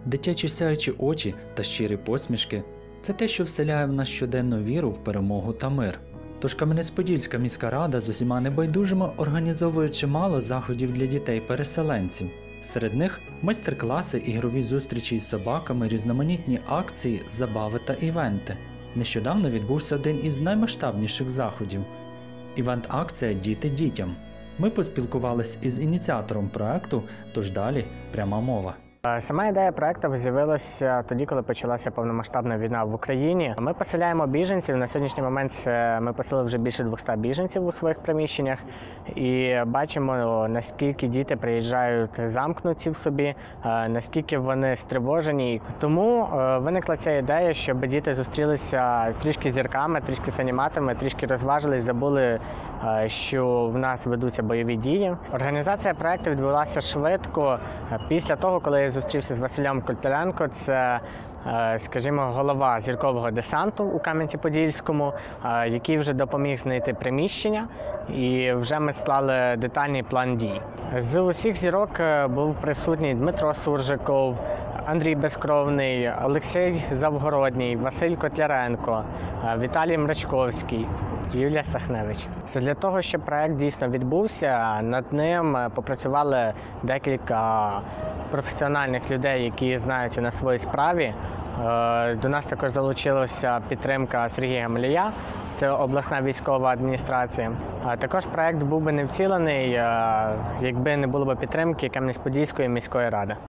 Дитячі сяючі очі та щирі посмішки – це те, що вселяє в нас щоденну віру в перемогу та мир. Тож Кам'янець-Подільська міська рада з усіма небайдужими організовує чимало заходів для дітей-переселенців. Серед них майстер-класи, ігрові зустрічі із собаками, різноманітні акції, забави та івенти. Нещодавно відбувся один із наймасштабніших заходів – івент-акція «Діти дітям». Ми поспілкувалися із ініціатором проекту, тож далі пряма мова. Сама ідея проекту з'явилася тоді, коли почалася повномасштабна війна в Україні. Ми поселяємо біженців. На сьогоднішній момент ми поселили вже більше 200 біженців у своїх приміщеннях. І бачимо, наскільки діти приїжджають замкнуті в собі, наскільки вони стривожені. Тому виникла ця ідея, щоб діти зустрілися трішки з зірками, трішки з аніматорами, трішки розважились, забули, що в нас ведуться бойові дії. Організація проекту відбулася швидко після того, коли я зустрівся з Василем Котляренко, це, скажімо, голова зіркового десанту у Кам'янці-Подільському, який вже допоміг знайти приміщення, і вже ми склали детальний план дій. З усіх зірок був присутній Дмитро Суржиков, Андрій Безкровний, Олексій Завгородній, Василь Котляренко, Віталій Мрачковський, Юлія Сахневич. Для того, щоб проект дійсно відбувся, над ним попрацювали декілька професіональних людей, які знаються на своїй справі. До нас також долучилася підтримка Сергія Гамалія, це обласна військова адміністрація. Також проект був би не втілений, якби не було б підтримки Кам'янець-Подільської міської ради.